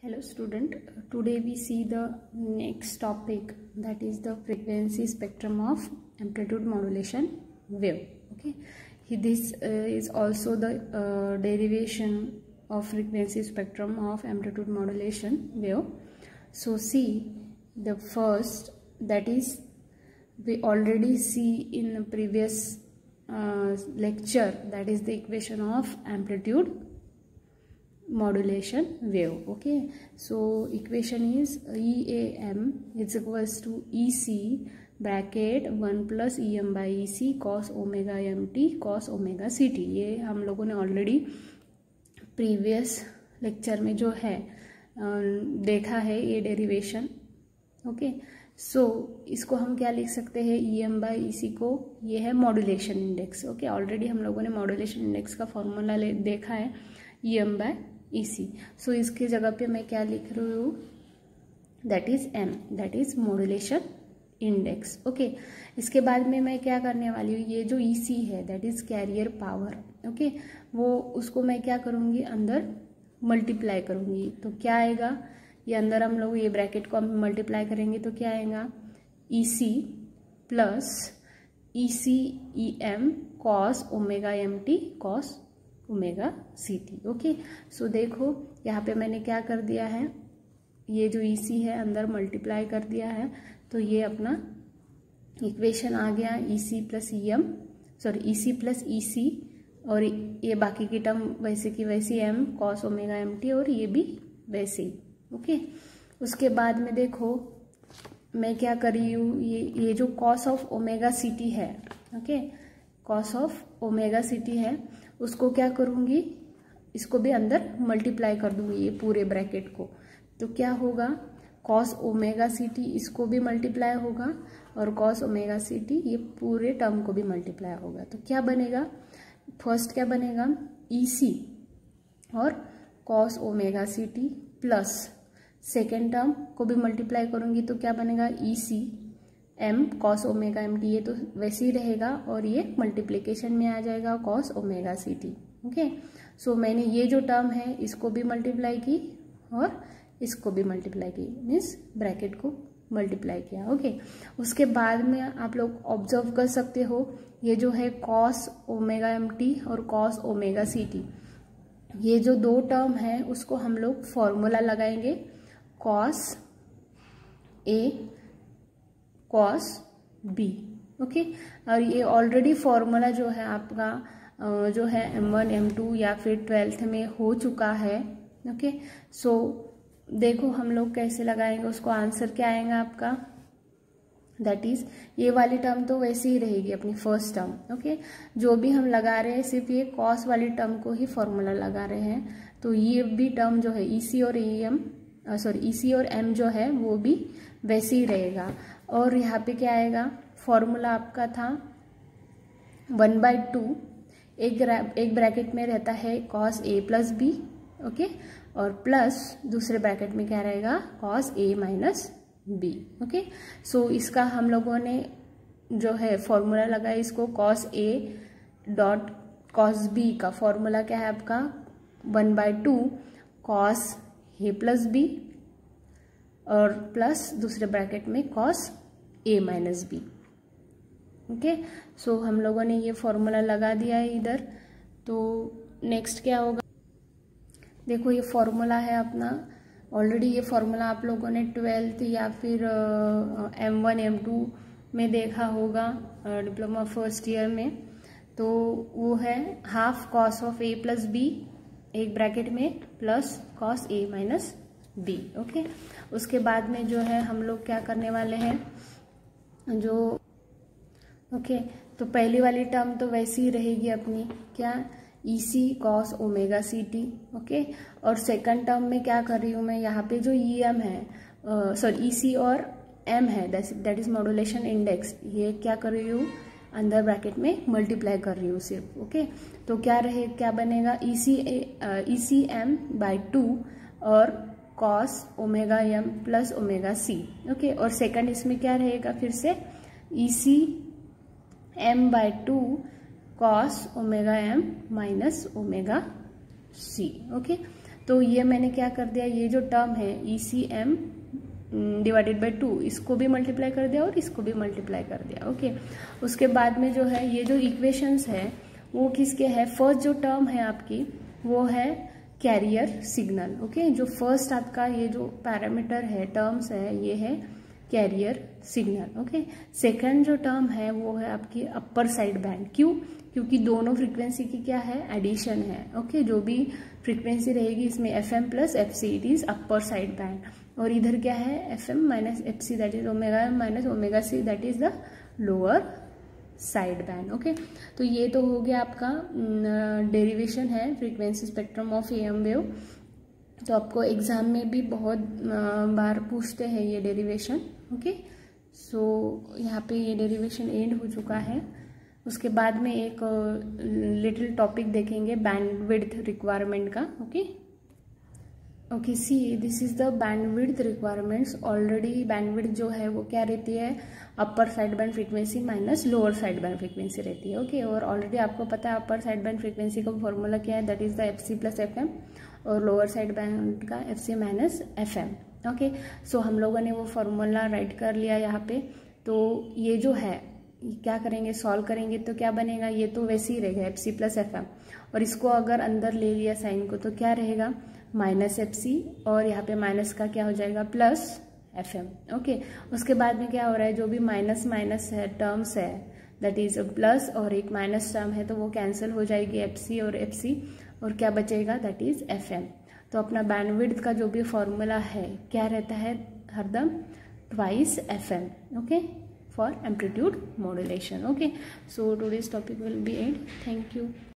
Hello student, today we see the next topic, that is the frequency spectrum of amplitude modulation wave. Okay, this is also the derivation of frequency spectrum of amplitude modulation wave. So see the first, that is we already see in the previous lecture, that is the equation of amplitude modulation wave. Okay, so equation is EAM is equals to EC bracket 1 plus EM by EC cos omega MT cos omega CT. ये हम लोगों ने already previous lecture में जो है देखा है ये डेरिवेशन. ओके, सो इसको हम क्या लिख सकते हैं, EM बाई EC को ये है मॉड्यूलेशन इंडेक्स. ओके, ऑलरेडी हम लोगों ने मॉड्यूलेशन इंडेक्स का फॉर्मूला देखा है EM बाई EC. सो इसके जगह पे मैं क्या लिख रही हूँ, that is M, that is modulation index. Okay, इसके बाद में मैं क्या करने वाली हूँ, ये जो EC है that is carrier power. Okay, वो उसको मैं क्या करूँगी, अंदर मल्टीप्लाई करूँगी. तो क्या आएगा, ये अंदर हम लोग ये ब्रैकेट को हम मल्टीप्लाई करेंगे तो क्या आएगा, EC plus EC EM cos omega MT cos omega CT. Okay, so देखो यहाँ पे मैंने क्या कर दिया है, ये जो EC है अंदर मल्टीप्लाई कर दिया है, तो ये अपना इक्वेशन आ गया EC plus EM, sorry EC plus EC, और ये बाकी की टर्म वैसे की वैसी M कॉस ओमेगा MT, और ये भी वैसे ही. ओके, उसके बाद में देखो मैं क्या कर रही हूँ, ये जो कॉस ऑफ ओमेगा CT है, okay, cos of omega CT है, उसको क्या करूँगी, इसको भी अंदर मल्टीप्लाई कर दूंगी ये पूरे ब्रैकेट को. तो क्या होगा, कॉस ओमेगा CT इसको भी मल्टीप्लाई होगा, और कॉस ओमेगा CT ये पूरे टर्म को भी मल्टीप्लाई होगा. तो क्या बनेगा, फर्स्ट क्या बनेगा, EC और cos omega CT plus second term को भी मल्टीप्लाई करूँगी तो क्या बनेगा, EC M cos omega MT, ये तो वैसे ही रहेगा और ये मल्टीप्लिकेशन में आ जाएगा cos omega CT. Okay, so मैंने ये जो टर्म है इसको भी मल्टीप्लाई की और इसको भी मल्टीप्लाई की, मीन्स ब्रैकेट को मल्टीप्लाई किया. ओके, उसके बाद में आप लोग ऑब्जर्व कर सकते हो ये जो है कॉस ओमेगा MT और कॉस ओमेगा CT, ये जो दो टर्म है उसको हम लोग फॉर्मूला लगाएंगे, cos A cos B. Okay, और ये ऑलरेडी फॉर्मूला जो है आपका जो है M1 M2 या फिर 12th में हो चुका है. ओके, सो देखो हम लोग कैसे लगाएंगे उसको, आंसर क्या आएगा आपका, दैट इज ये वाली टर्म तो वैसे ही रहेगी अपनी फर्स्ट टर्म. ओके, जो भी हम लगा रहे हैं सिर्फ ये कॉस वाली टर्म को ही फॉर्मूला लगा रहे हैं, तो ये भी टर्म जो है EC और EC और M जो है वो भी वैसे ही रहेगा. और यहाँ पे क्या आएगा, फॉर्मूला आपका था 1/2, एक ब्रैकेट में रहता है cos A plus B. Okay, और प्लस दूसरे ब्रैकेट में क्या रहेगा, cos A minus B. Okay, so इसका हम लोगों ने जो है फॉर्मूला लगाया, इसको cos A dot cos B का फॉर्मूला क्या है आपका, 1/2 कॉस A प्लस B और प्लस दूसरे ब्रैकेट में cos A minus B. Okay, so हम लोगों ने ये फॉर्मूला लगा दिया है इधर. तो नेक्स्ट क्या होगा, देखो ये फॉर्मूला है अपना, ऑलरेडी ये फॉर्मूला आप लोगों ने 12th या फिर M1 M2 में देखा होगा डिप्लोमा फर्स्ट ईयर में. तो वो है half cos of A plus B एक ब्रैकेट में plus cos A minus B. Okay, उसके बाद में जो है हम लोग क्या करने वाले हैं, जो ओके, तो पहली वाली टर्म तो वैसी ही रहेगी अपनी, क्या, EC cos omega CT. Okay, और सेकंड टर्म में क्या कर रही हूँ मैं, यहाँ पे जो EM है, सॉरी EC और M है, दैट इज मॉड्यूलेशन इंडेक्स, ये क्या कर रही हूँ, अंदर ब्रैकेट में मल्टीप्लाई कर रही हूँ सिर्फ. ओके, तो क्या बनेगा, EC M बाई 2 और cos omega M plus omega C. Okay, और सेकंड इसमें क्या रहेगा, फिर से EC M by 2 cos omega M minus omega C. Okay, तो ये मैंने क्या कर दिया, ये जो टर्म है ECM डिवाइडेड बाई 2, इसको भी मल्टीप्लाई कर दिया और इसको भी मल्टीप्लाई कर दिया। ओके, उसके बाद में जो है ये जो इक्वेशंस है वो किसके है, फर्स्ट जो टर्म है आपकी वो है कैरियर सिग्नल। ओके, जो फर्स्ट आपका ये जो पैरामीटर है, टर्म्स है, ये है कैरियर सिग्नल। ओके, सेकंड जो टर्म है वो है आपकी अपर साइड बैंड। क्यों? क्योंकि दोनों फ्रीक्वेंसी की क्या है, एडिशन है। ओके, जो भी फ्रीक्वेंसी रहेगी इसमें FM plus FC, it is upper side band, और इधर क्या है FM minus FC, that is omega M minus omega C, that is the lower side band. Okay, तो ये तो हो गया आपका डेरिवेशन है frequency spectrum of AM wave. तो आपको एग्जाम में भी बहुत बार पूछते हैं ये डेरिवेशन। ओके, सो यहाँ पे ये डेरिवेशन एंड हो चुका है। उसके बाद में एक लिटिल टॉपिक देखेंगे बैंडविड्थ रिक्वायरमेंट का। Okay, see this is the bandwidth requirements. Already bandwidth जो है वो क्या रहती है, upper side band frequency minus lower side band frequency रहती है। ओके, और ऑलरेडी आपको पता है अपर साइड बैंड फ्रीक्वेंसी का फॉर्मूला क्या है, that is the FC plus FM, और लोअर साइड बैंड का FC minus FM। Okay, so हम लोगों ने वो फॉर्मूला राइट कर लिया यहाँ पे। तो ये जो है क्या करेंगे, सॉल्व करेंगे तो क्या बनेगा, ये तो वैसे ही रहेगा FC प्लस FM, और इसको अगर अंदर ले लिया साइन को तो क्या रहेगा, माइनस FC, और यहाँ पे माइनस का क्या हो जाएगा, प्लस FM। ओके, उसके बाद में क्या हो रहा है, जो भी माइनस माइनस है टर्म्स है, दैट इज प्लस और एक माइनस टर्म है, तो वो कैंसिल हो जाएगी FC और FC, और क्या बचेगा, दैट इज FM। तो अपना बैंडविड्थ का जो भी फॉर्मूला है क्या रहता है, हरदम twice FM। Okay, for amplitude modulation. Okay, so today's topic will be end. Thank you.